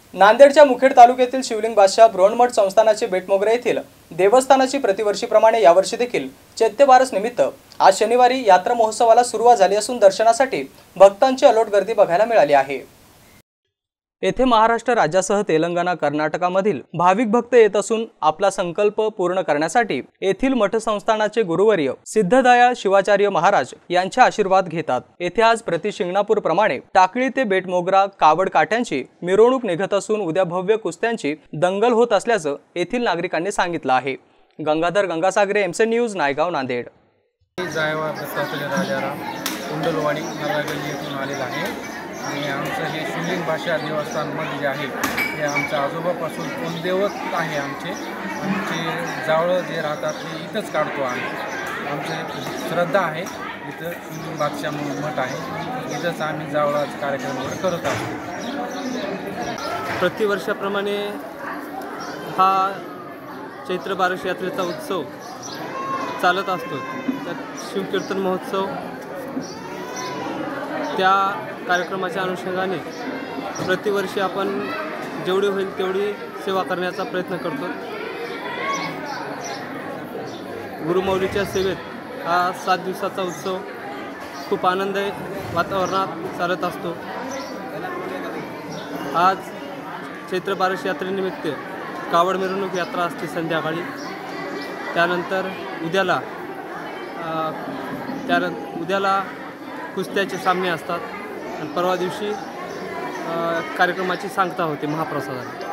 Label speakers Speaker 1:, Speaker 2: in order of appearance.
Speaker 1: नांदेडच्या मुखेड तालुक्यातील शिवलिंग बादशाह बृहन्मठ संस्थानाचे बेटमोगरा येथील देवस्थानाची प्रतिवर्षीप्रमाणे यावर्षी देखील चैत्य बारस निमित्त आज शनिवारी यात्रा महोत्सवाला सुरुवात झाली असून दर्शनासाठी भक्तांची अलोट गर्दी बघायला मिळाली आहे। येथे महाराष्ट्र राज्यासह तेलंगणा कर्नाटकामधील भाविक भक्त येत असून आपला संकल्प पूर्ण करण्यासाठी येथील मठ संस्थानाचे गुरुवर्य सिद्धदयाळ शिवाचार्य महाराज यांचे आशीर्वाद घेतात। येथे आज प्रति शिंगणापूर प्रमाणे टाकळी ते बेटमोगरा कावड काठ्यांची मिरवणूक निघत असून उद्या भव्य कुस्त्यांची दंगल होत असल्याचं येथील नागरिकांनी सांगितलं आहे। Gangadhar Gangasagare, MC news, Naigaon, Nanded.
Speaker 2: कुंडलवाडी येथून आलेला आहे आणि आमचं हे शिवलिंग बादशाह देवस्थानमध्ये जे आहे हे आमच्या आजोबापासून कुलदैवत आहे। आमचे जावळं जे राहतात ते इथंच काढतो आम्ही। आमची श्रद्धा आहे, इथं शिवलिंग बादशाह म्हणून मठ आहे, इथंच आम्ही जावळाचा कार्यक्रम वगैरे करत असतो।
Speaker 3: प्रतिवर्षाप्रमाणे हा चैत्र बारस यात्रेचा उत्सव चालत असतो। त्यात शिवकीर्तन महोत्सव त्या कार्यक्रमाच्या अनुषंगाने प्रतिवर्षी आपण जेवढी होईल तेवढी सेवा करण्याचा प्रयत्न करतो। गुरुमौलीच्या सेवेत हा 7 दिवसाचा उत्सव खूप आनंददायी वातावरणात चालत असतो। आज चैत्र बारस यात्रेनिमित्त कावड मिरवणूक यात्रा असते संध्याकाळी। त्यानंतर उद्याला कुस्त्याचे सामने असतात आणि परवा दिवशी कार्यक्रमाची सांगता होते महाप्रसादाने।